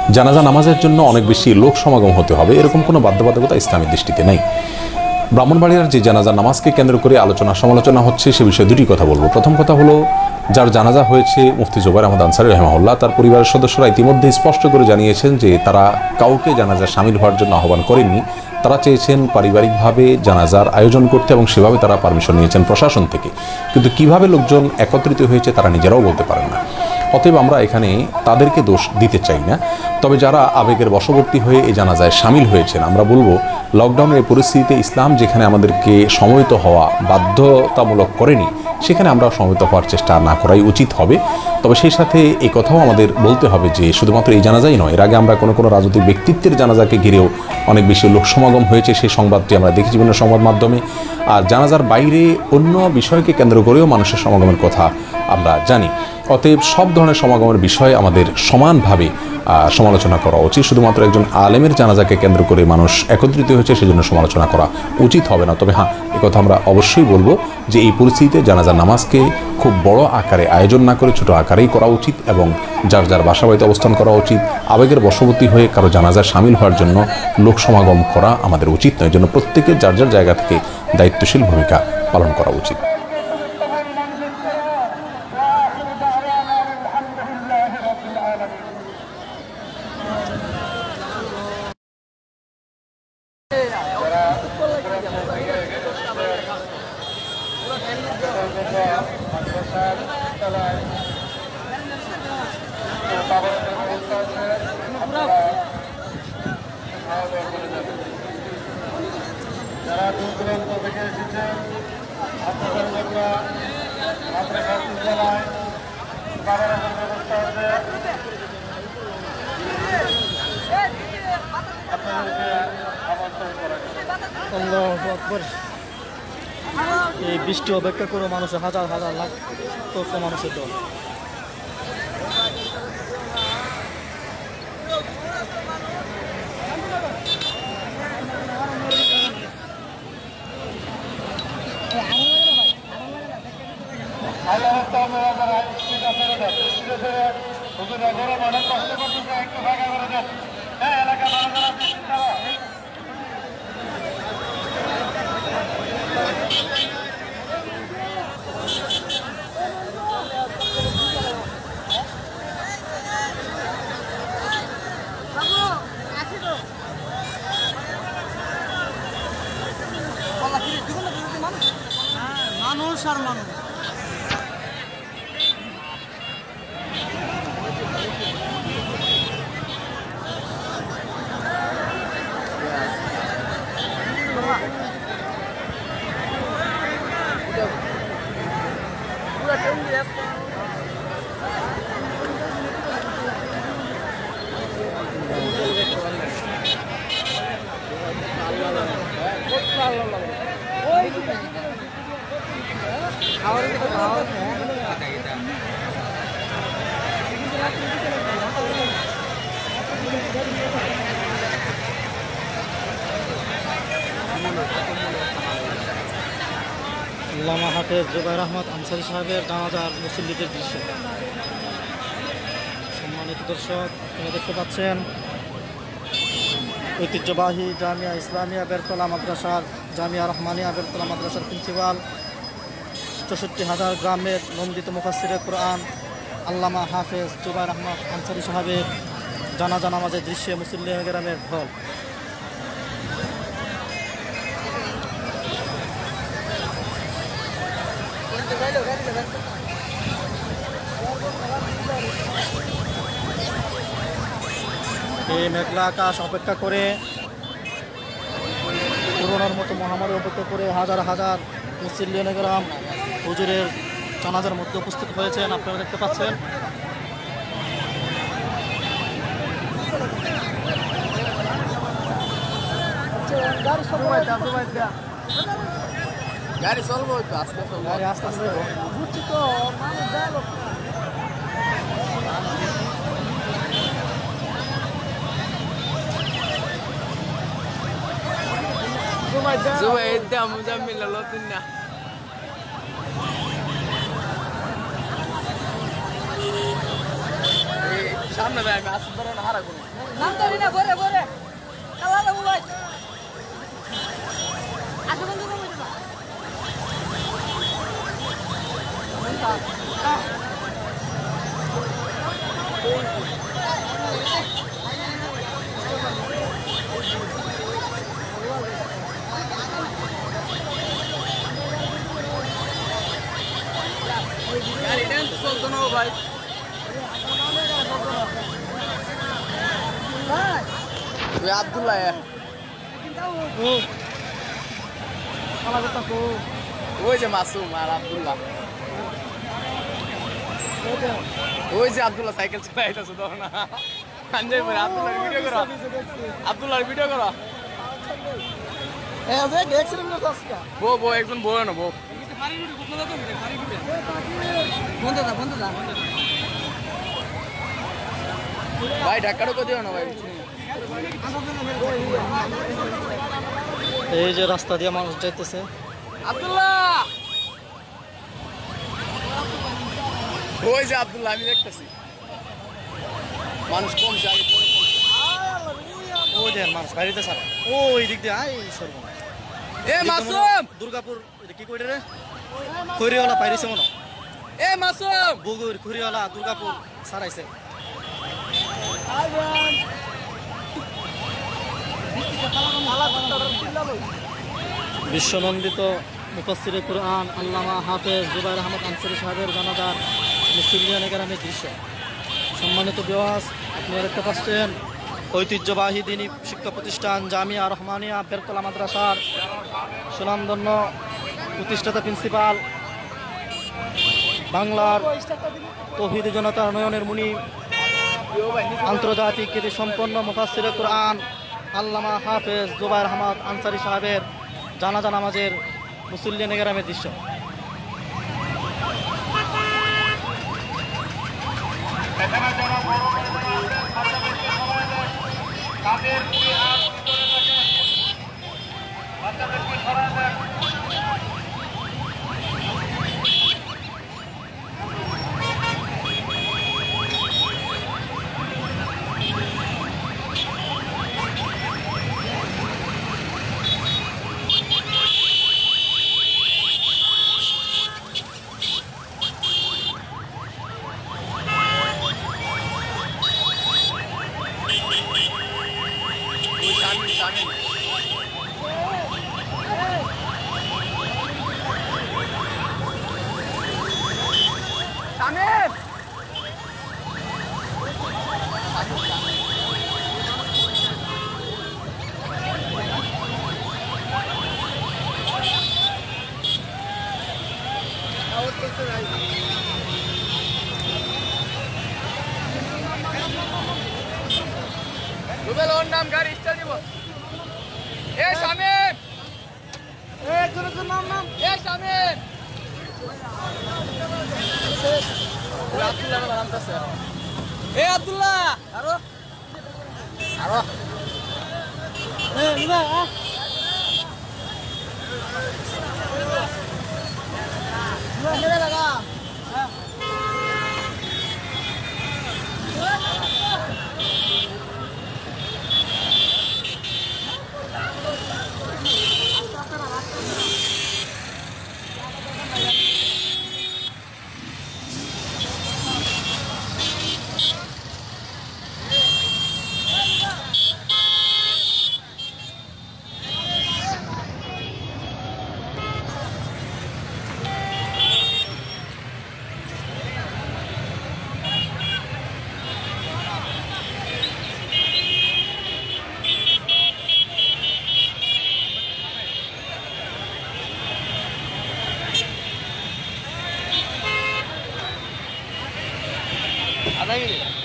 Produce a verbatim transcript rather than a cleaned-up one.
জানাজা নামাজের জন্য অনেক বেশি লোক সমাগম হতে হবে এরকম কোনো বাধ্যবাধকতা ইসলামের দৃষ্টিতে নেই। ব্রাহ্মণবাড়িয়ার যে জানাজা নামাজকে কেন্দ্র করে আলোচনা সমালোচনা হচ্ছে সে বিষয়ে দুটি কথা বলবো। প্রথম কথা হলো, যার জানাজা হয়েছে মুফতি জুবায়ের আহমদ আনসারী রাহিমাহুল্লাহ, তার পরিবারের সদস্যরা ইতিমধ্যে স্পষ্ট করে জানিয়েছেন যে তারা কাউকে জানাজা সামিল হওয়ার জন্য আহ্বান করেননি। তারা চেয়েছেন পারিবারিকভাবে জানাজার আয়োজন করতে এবং সেভাবে তারা পারমিশন নিয়েছেন প্রশাসন থেকে, কিন্তু কিভাবে লোকজন একত্রিত হয়েছে তারা নিজেরাও বলতে পারেন না। অতএব আমরা এখানে তাদেরকে দোষ দিতে চাই না। তবে যারা আবেগের বশবর্তী হয়ে এই জানাজায় সামিল হয়েছেন, আমরা বলবো লকডাউনের পরিস্থিতিতে ইসলাম যেখানে আমাদেরকে সমবেত হওয়া বাধ্যতামূলক করেনি, সেখানে আমরা সমবেত হওয়ার চেষ্টা না করাই উচিত হবে। তবে সেই সাথে এই কথাও আমাদের বলতে হবে যে শুধুমাত্র এই জানাজাই নয়, এর আগে আমরা কোনো কোনো রাজনৈতিক ব্যক্তিত্বের জানাজাকে ঘিরেও অনেক বেশি লোক সমাগম হয়েছে, সেই সংবাদটি আমরা দেখেছি বিভিন্ন সংবাদ মাধ্যমে। আর জানাজার বাইরে অন্য বিষয়কে কেন্দ্র করেও মানুষের সমাগমের কথা আমরা জানি। অতএব সব ধরনের সমাগমের বিষয়ে আমাদের সমানভাবে সমালোচনা করা উচিত। শুধুমাত্র একজন আলেমের জানাজাকে কেন্দ্র করে মানুষ একত্রিত হয়েছে সেজন্য সমালোচনা করা উচিত হবে না। তবে হ্যাঁ, একথা আমরা অবশ্যই বলবো যে এই পরিস্থিতিতে জানাজার নামাজকে খুব বড় আকারে আয়োজন না করে ছোট আকারেই করা উচিত এবং যার যার বাসা বাড়িতে অবস্থান করা উচিত। আবেগের বশবর্তী হয়ে কারো জানাজায় সামিল হওয়ার জন্য লোক সমাগম করা আমাদের উচিত নয়। এই জন্য প্রত্যেকের যার যার জায়গা থেকে দায়িত্বশীল ভূমিকা পালন করা উচিত। যারা দূর দূরান্ত থেকে এসেছেন আপনাদের জন্য মাদ্রাসার বিদ্যালয় বাবার ব্যবস্থা আছে, আপনাদেরকে আমন্ত্রণ করা আকবর। এই বৃষ্টি অপেক্ষা করে মানুষের হাজার হাজার লাখ তো মানুষের দল। মানুষ আর মানুষ আল্লামা হাফেজ জুবায়ের আহমদ আনসারী সাহেবের জানাজার মুসল্লিদের দৃশ্য। সম্মানিত দর্শক, আপনারা দেখতে পাচ্ছেন ঐতিহ্যবাহী জামিয়া ইসলামিয়া বেরতলা মাদ্রাসার জামিয়া রহমানিয়া বেরতলা মাদ্রাসার প্রিন্সিপাল, চৌষট্টি হাজার গ্রামের নন্দিত মুফাসসিরে কোরআন আল্লামা হাফেজ জুবায়ের আহমদ আনসারী সাহেবের জানাজা নামাজের দৃশ্যে মুসল্লি গ্রামের ঢল। এই মেঘলা আকাশ অপেক্ষা করে, করোনার মতো মহামারী অপেক্ষা করে হাজার হাজার মুসল্লি গ্রাম হুজুরের জানাজার মধ্যে উপস্থিত হয়েছেন। আপনারা দেখতে পাচ্ছেন গাড়ি চলবো একটু আস্তে গাড়ি আস্তে আস্তে বুঝছি তো মানুষ যায় লোক Zubaida Muzammil Lotunna সামনে ভাই আমি আসতে পারবো না হারা কোনো নাম তো না বরে বরে কালা লাগু ভাই আসো বন্ধু কই দিবা গাড়ি দেন তো চলতো না ভাই ওই আব্দুল্লাহ কালা কথা কো ওই যে মাসুম আর আব্দুল্লাহ ওই যে আব্দুল্লাহ সাইকেল চালাইতেছে তো না আঞ্জাই পরে আব্দুল্লাহর ভিডিও করো আব্দুল্লাহর ভিডিও করো এ যে দেখছিলাম না আজকে বো বো একজন বো না বো বন্ধ দা বন্ধ দা ভাই ঢাকাটা কো দিও না ভাই এই যে রাস্তা দিয়ে মানুষ যাইতেছে আব্দুল্লাহ ওই যে আব্দুল্লাহ আমি দেখতেছি মানুষ কমছে আগে পরে কমছে ও যে মানুষ বাইরেতে সারা ওই দিক দিয়ে আই সর্ব এ মাসুম দুর্গাপুর এটা কি কইরে রে খৈরিওয়ালা পাইরিছে মনো এ মাসুম বগুর খৈরিওয়ালা দুর্গাপুর সারাইছে বিশ্বনন্দিত মুফাসসিরে কুরআন আল্লামা হাফেজ জুবাইর আহমদ আনসারী সাহেবের জানাজার মুসলিমিয়া গ্রামের দৃশ্য। সম্মানিত বিওয়াস, আপনারা দেখতে পাচ্ছেন ঐতিহ্যবাহী দ্বীনি শিক্ষা প্রতিষ্ঠান জামিয়া রহমানিয়া বেরতলা মাদ্রাসার সুনামধন্য প্রতিষ্ঠাতা প্রিন্সিপাল, বাংলার তৌহিদি জনতার নয়নের মুনি, আন্তর্জাতিক খ্যাতি সম্পন্ন মুফাসসিরে কুরআন আল্লামা হাফেজ জুবাইর আহমদ আনসারী সাহেবের জানাজা নামাজের মুসল্লিয়ান গ্রামের দৃশ্য। এখানে যারা বড় বড় বাচ্চাদেরকে সবাই দেয় তাদের দুই হাত ভিতরে থাকে বাচ্চাদেরকে সরাই দেয় ওই শামিল শামিল শামিল রুবেল ওর নাম গাড়ি স্টার্ট দিব এ শামিল এ কোন কোন নাম নাম এ শামিল আব্দুল্লাহ নাম আছে এ আব্দুল্লাহ আরো আরো এ নিবা আ নিবা লাগা আধা মিনিট